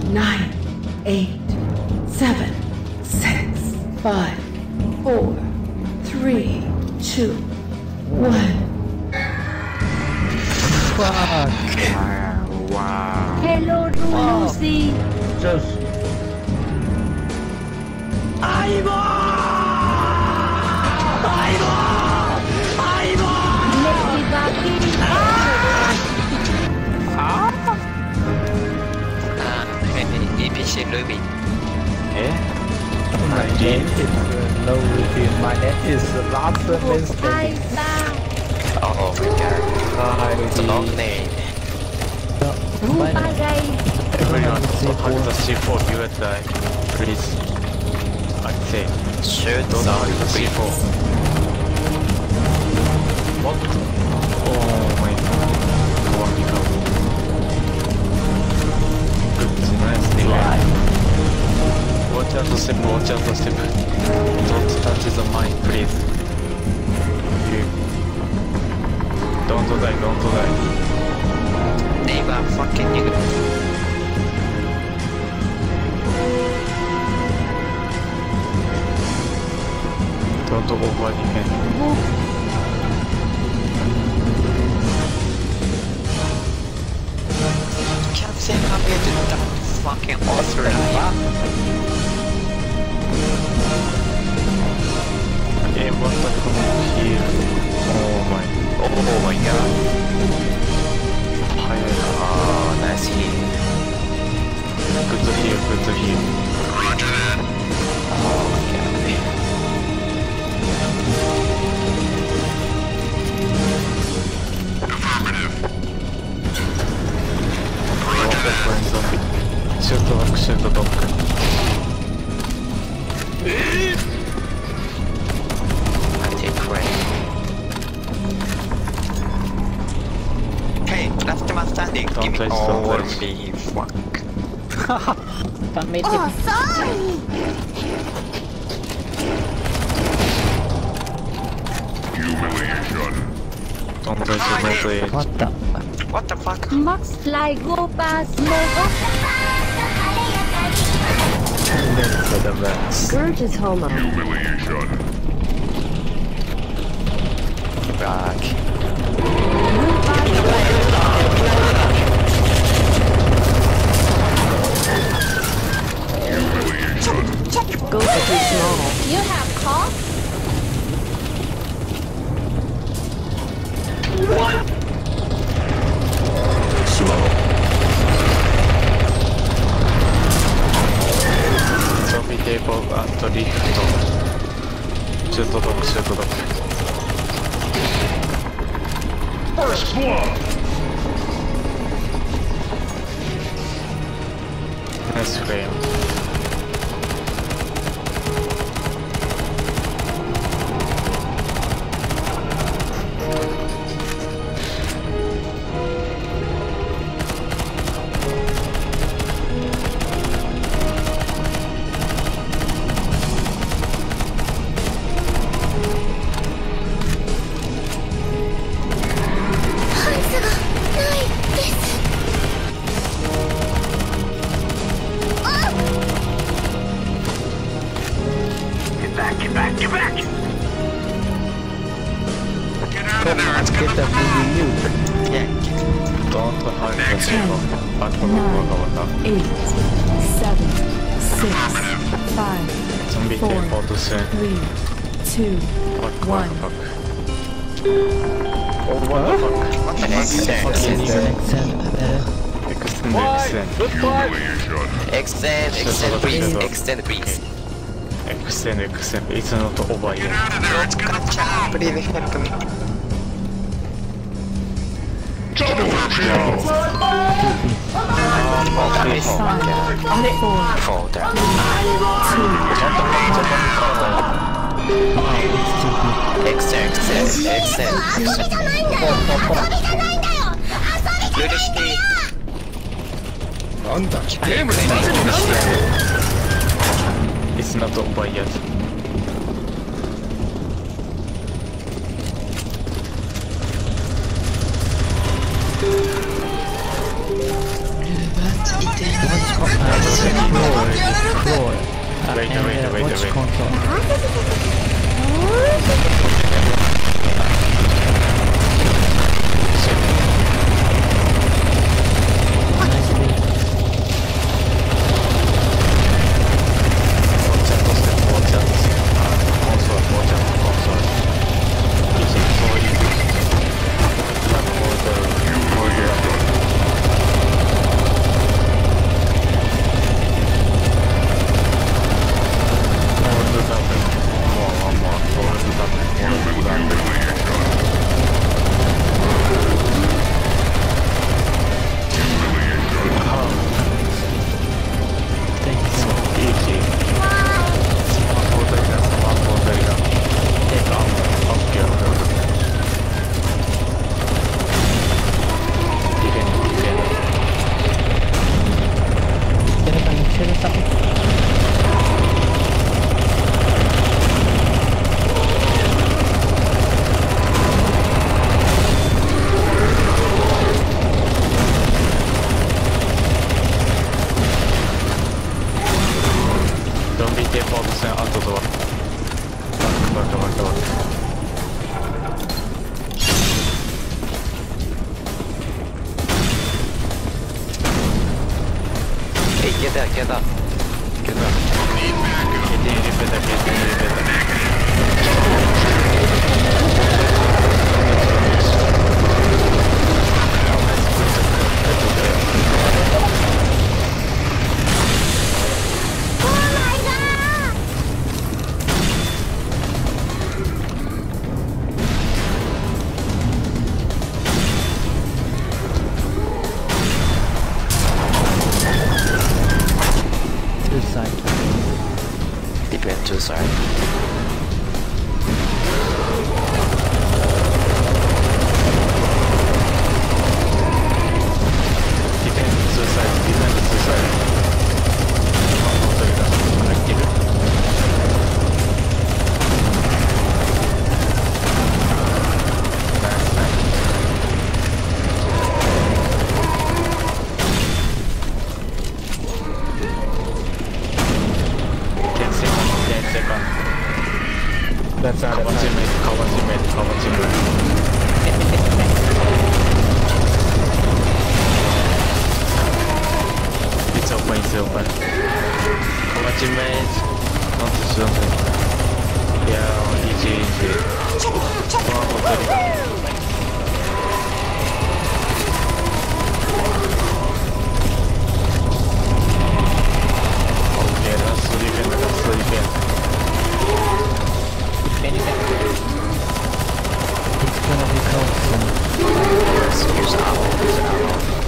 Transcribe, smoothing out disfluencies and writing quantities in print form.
9, 8, 7, 6, 5, 4, 3, 2, 1. Fuck. Wow. Hello, Lucy. Just. EPC Ruby. My name is no routine. My name is Larsen Hi, Winston. Oh my god. It's a long name. My name Bagay. Everyone, C4. how does the C4 build die? Please. I say. Shoot Don't some hug the C4. What? Oh my god. Wonderful. Good, nice name. Watch out the step, watch out the step. Don't touch the mine, please. You. Don't die, don't die. Neighbor fucking nigga. Don't over defend. Can't say how you did that fucking author. Game was like here. Oh my god. Higher. Oh, nice hit. Good to hear, good to hear. Oh my god. Shoot the lock, shoot the lock. I take way. Hey, last man standing. Don't Give me touch, don't touch. holy fuck. Don't touch the melee. What the? What the fuck? Max fly go past Mogo. For the rats. Scourge is homo. Back. Go to too small. You have cough? Zombie table and lift. Shoot the lock, shoot the lock. First blood! Nice frame. Get that movie nuke. Yeah. Don't hide the C4. Back from the 8, 7, 6, 5, Zombie Four. table to say. 3, 2, Fuck, One. fuck, fuck. Oh, what the fuck? What the heck? Fucking Extend, extend, extend. Extend, please. Extend, please. Extend, extend. It's not over yet. Gotcha. Please help me. Double kill! Okay. 5, 4, Fall down. 2, Extend. Lucy. なんだゲームで何をしてやる It's not over yet. Wait, Watch console. Don't be careful of the out the door. Back. Hey, get up. Get in, Depend to side. That's not Cover teammate. It's open. Cover teammate. Not to something. Yeah, easy. Okay, that's sleeping. It's gonna be close. Use ammo.